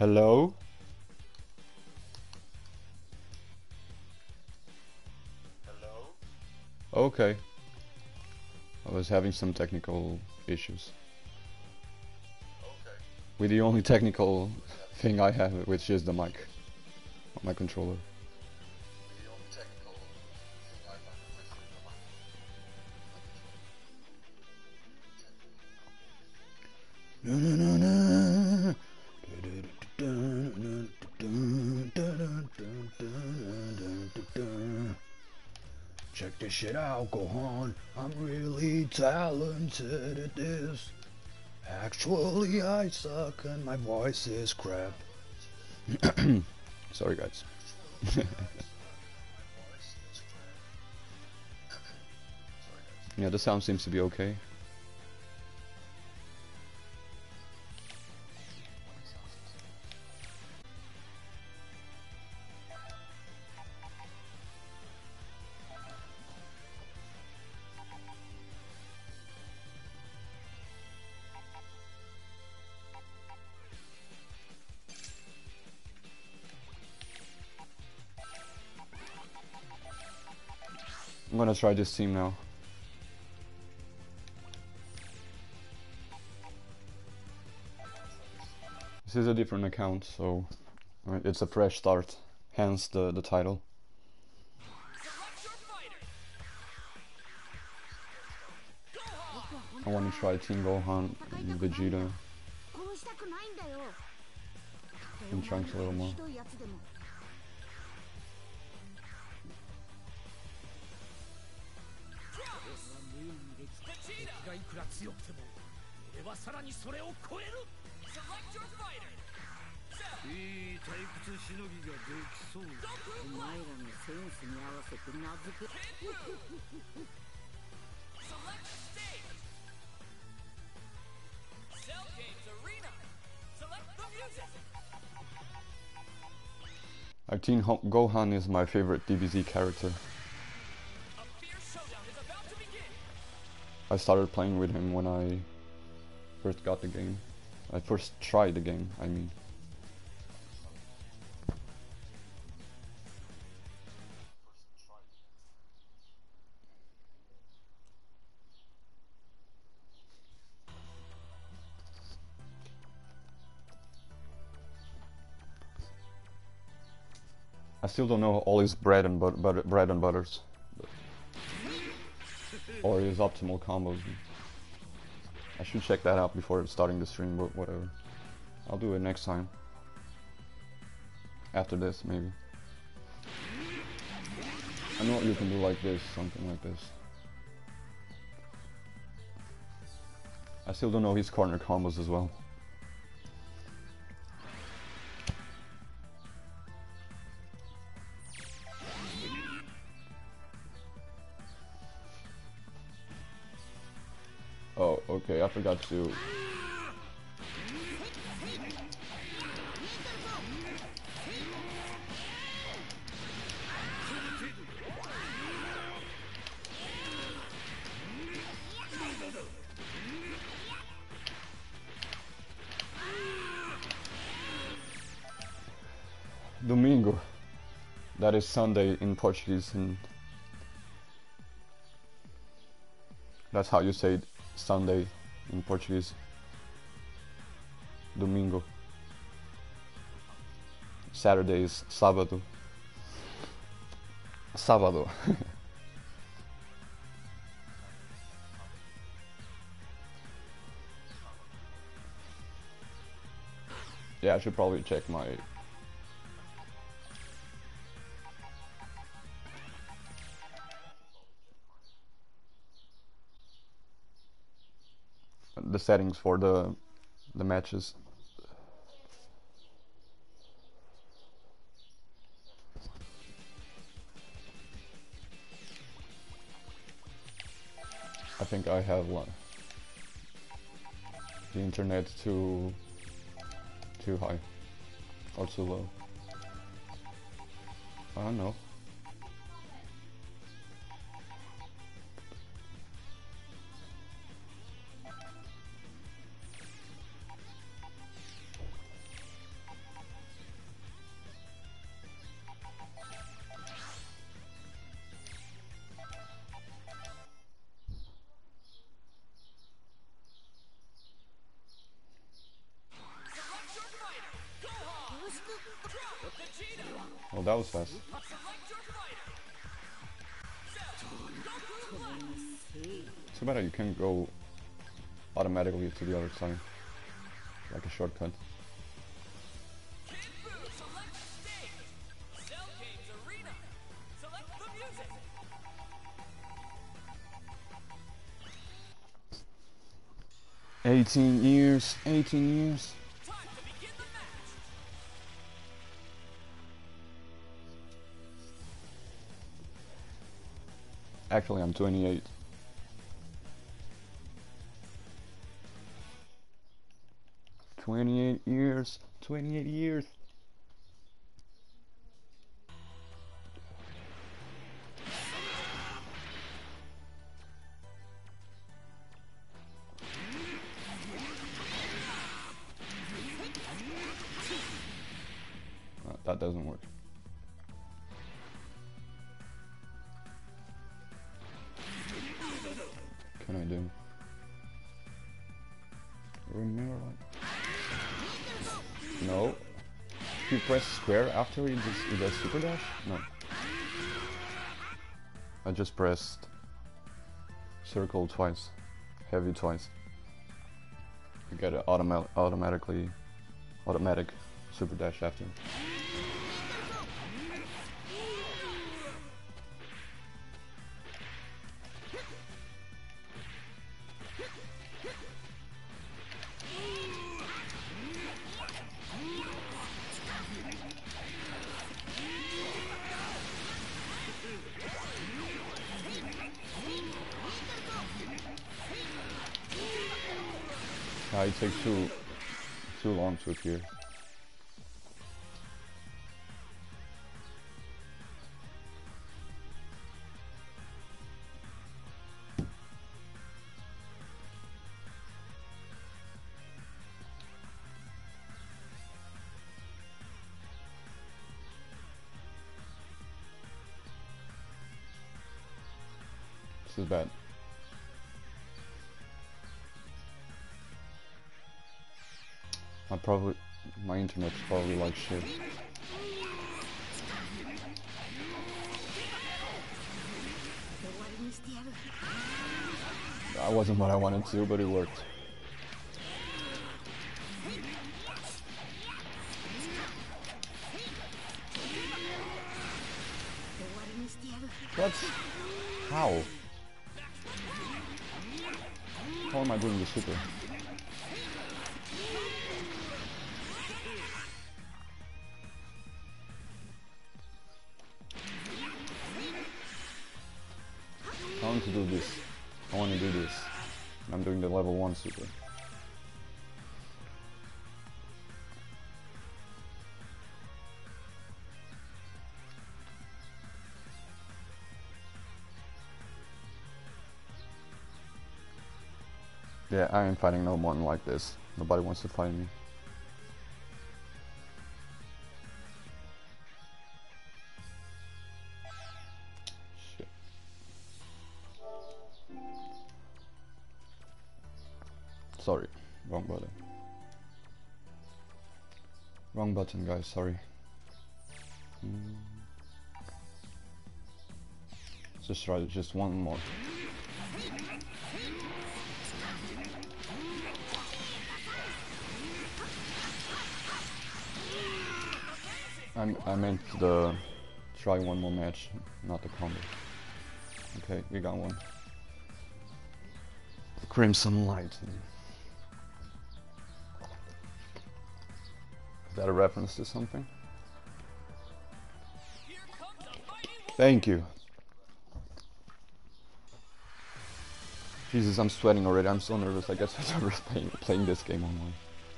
Hello? Okay. I was having some technical issues. With the only technical thing I have, which is the mic on my controller. Check this shit out, Gohan. I'm really talented at this. Actually, I suck and my voice is crap. Sorry, guys. Yeah, the sound seems to be okay. I'm gonna try this team now. This is a different account, so it's a fresh start, hence the title. I want to try Team Gohan and Vegeta and Trunks a little more. I think Gohan is my favorite DBZ character. I started playing with him when I first got the game. I first tried the game, I mean. I still don't know all his bread and butters, or his optimal combos. I should check that out before starting the stream, but whatever. I'll do it next time. After this, maybe. I know you can do like this, something like this. I still don't know his corner combos as well. Oh, okay, I forgot to... Domingo. That is Sunday in Portuguese, and that's how you say it, Sunday in Portuguese. Domingo. Saturday is sábado. Sábado. Yeah, I should probably check my... the settings for the matches. I think I have the internet too high or too low. I don't know. Well, that was fast. Too bad that you can't go automatically to the other side, like a shortcut. 18 years, 18 years. Actually, I'm 28. "28 years, 28 years." That doesn't work. What can I do? Remember like... No. If you press square after it does super dash? No. I just pressed circle twice. Heavy twice. You get an automatic super dash after. It takes too long to appear. This is bad. My internet's probably like shit. That wasn't what I wanted to, but it worked. What? How? How am I doing the super? I want to do this. I want to do this. I'm doing the level 1 super. Yeah, I ain't fighting no one like this. Nobody wants to fight me. Shit. Sorry, wrong button. Wrong button, guys, sorry. Let's just try just one more. I meant the try one more match, not the combo. Okay, we got one. Crimson Light. Is that a reference to something? Thank you. Jesus, I'm sweating already. I'm so nervous. I guess I'm never playing this game online.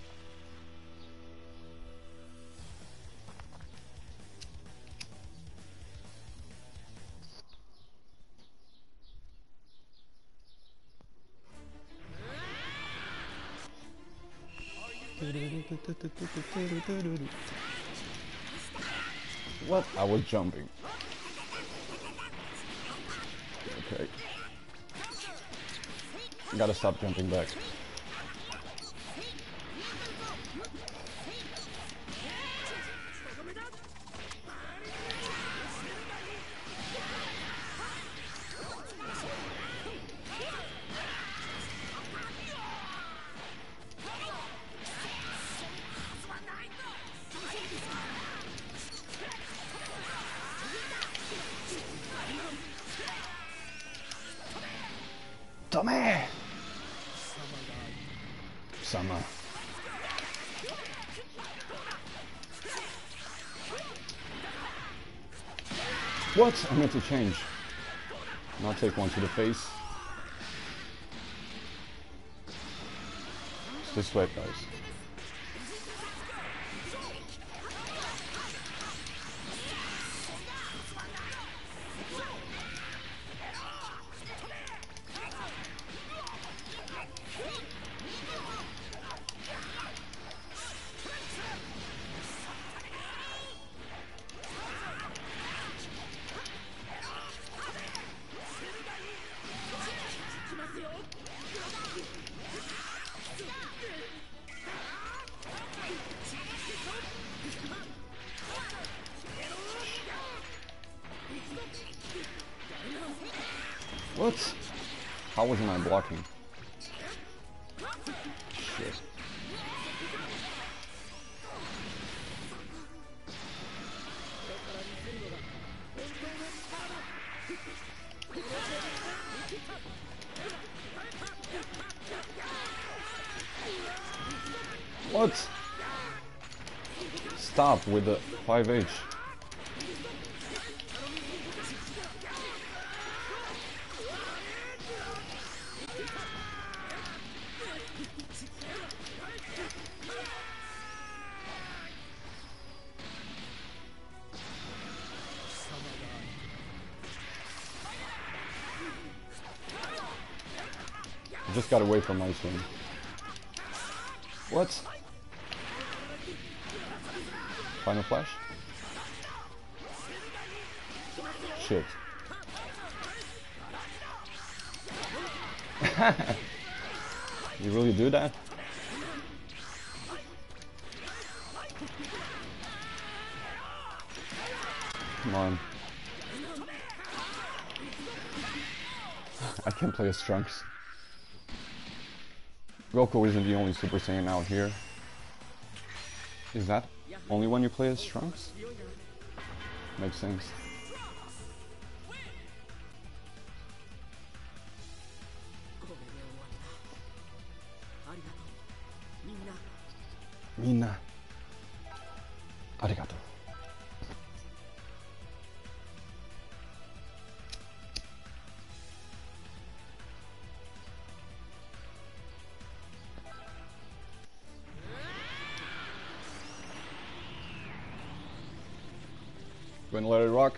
What? I was jumping. Okay. Gotta stop jumping back. Tommy! Summer. What? I meant to change. Not take one to the face. Stay sweat, guys. What? How wasn't I blocking? Shit. What? Stop with the 5H. I just got away from my swing. What? Final flash? Shit. You really do that? Come on. I can't play as Trunks. Goku isn't the only Super Saiyan out here. Is that only when you play as Trunks? Makes sense. Minna. Arigato. Gonna let it rock.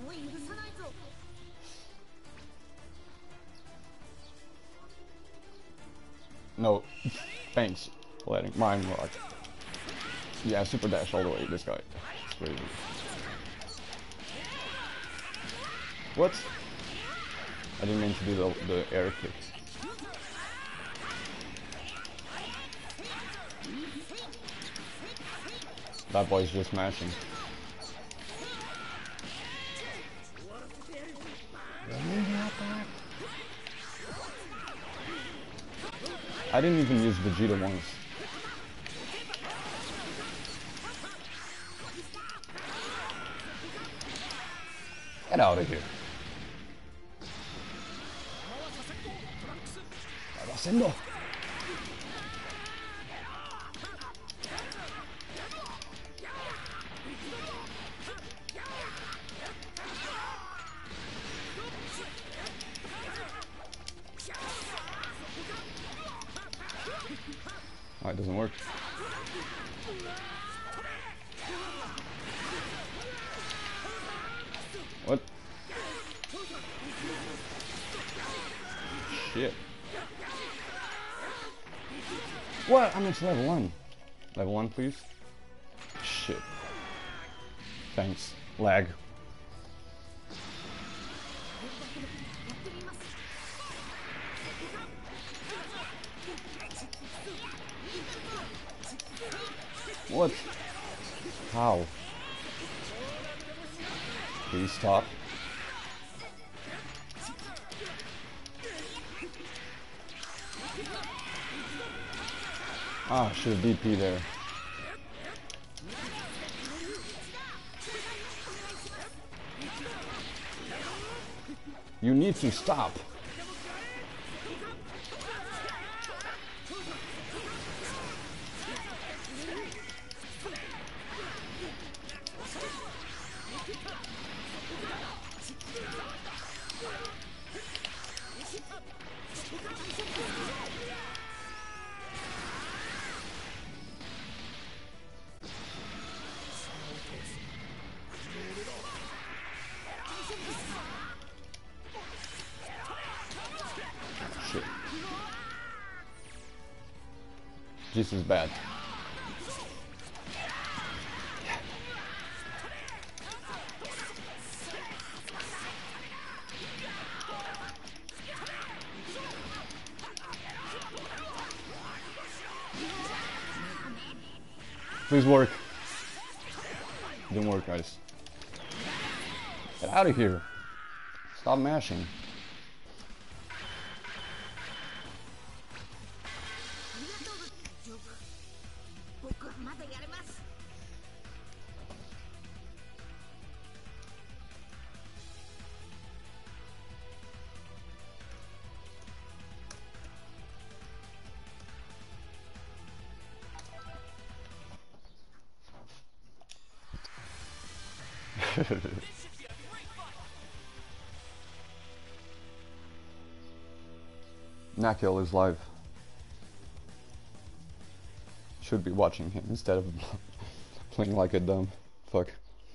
No, thanks for letting mine rock. Yeah, super dash all the way, this guy. It's crazy. What? I didn't mean to do the air kick. That boy's just mashing. I didn't even use Vegeta once. Get out of here. ¿Qué está haciendo? Oh, it doesn't work. What? Shit. What? I'm at level 1. Level 1, please. Shit. Thanks. Lag. What? How? Please stop. Ah, should have DP there. You need to stop. This is bad. Please work. Didn't work, guys. Get out of here. Stop mashing. Nakiel is live. Should be watching him instead of playing like a dumb fuck.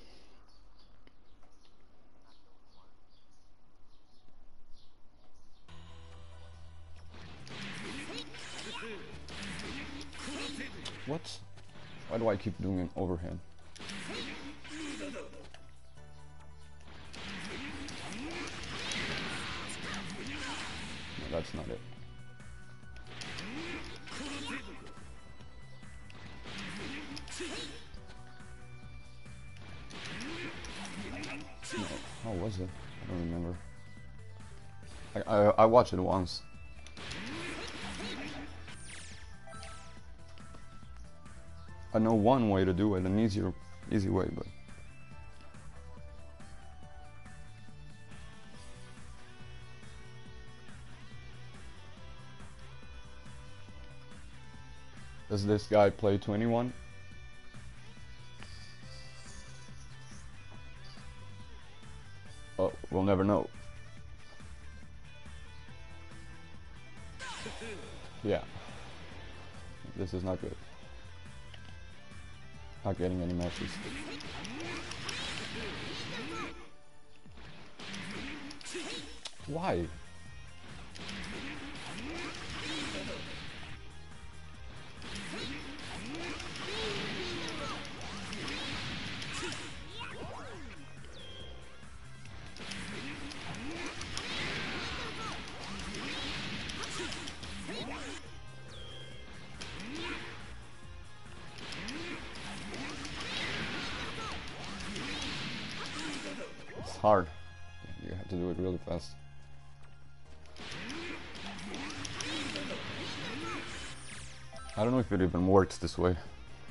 What? Why do I keep doing an overhead? No, that's not it. No, how was it? I don't remember. I watched it once. I know one way to do it, an easy way, but does this guy play 21? Oh, we'll never know. Yeah. This is not good. Not getting any matches. Why? It's hard. You have to do it really fast. I don't know if it even works this way.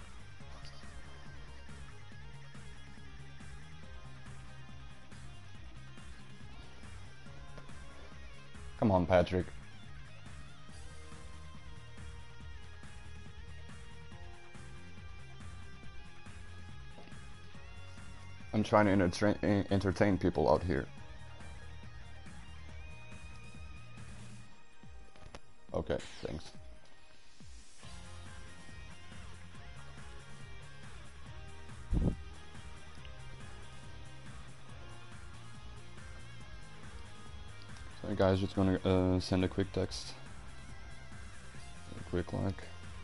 Come on, Patrick. I'm trying to entertain people out here. Okay, thanks. So guys, just gonna send a quick text. A quick like.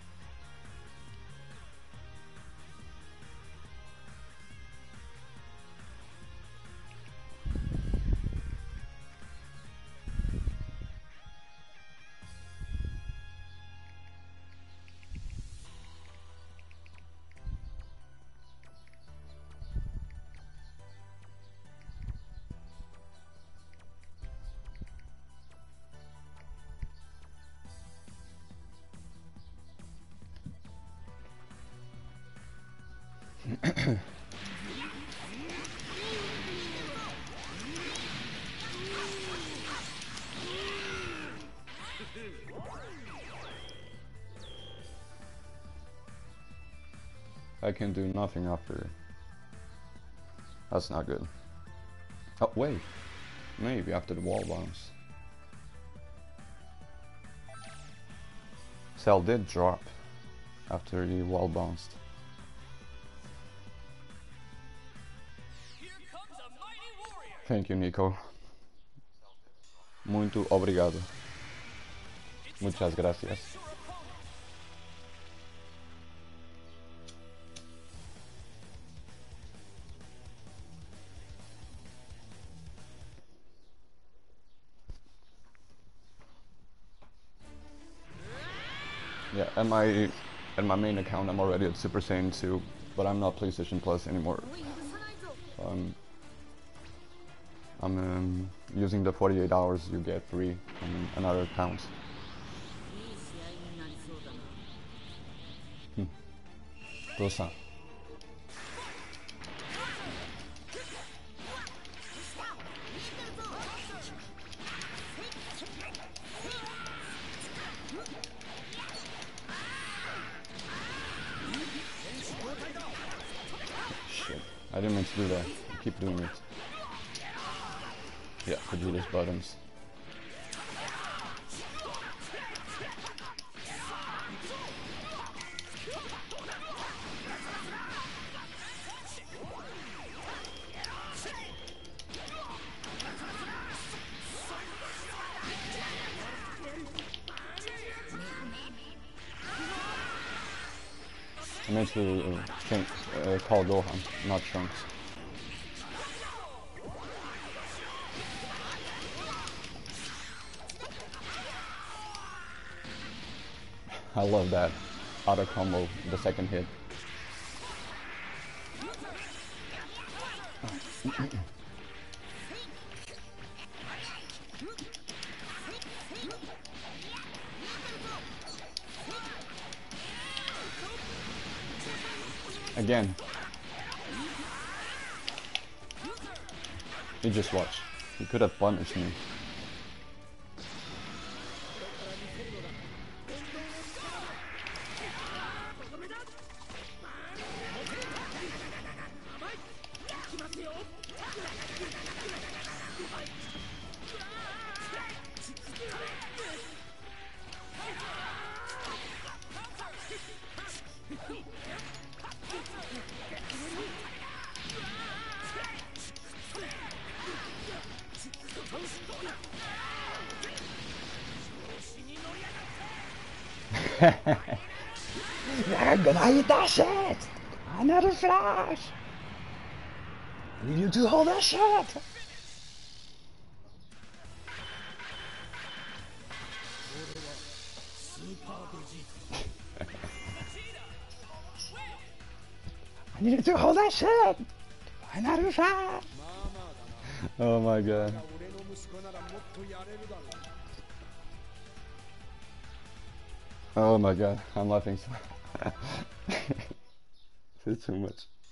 I can do nothing after. That's not good. Oh wait, maybe after the wall bounce. Cell did drop after the wall bounced. Thank you, Nico. Muito obrigado. Muchas gracias. Yeah, at my main account I'm already at Super Saiyan 2, but I'm not PlayStation Plus anymore. I'm using the 48 hours you get free on another account. Dosa. Shit, I didn't mean to do that. I keep doing it. Yeah, Vegeta's buttons. I meant to call Gohan, not Trunks. I love that auto combo, the second hit. Again. You just watch. He could have punished me. You're gonna eat that shit! Another flash! I need you to hold that shit! I need you to hold that shit! Another flash! Oh my god. Oh my god, I'm laughing so it's too much.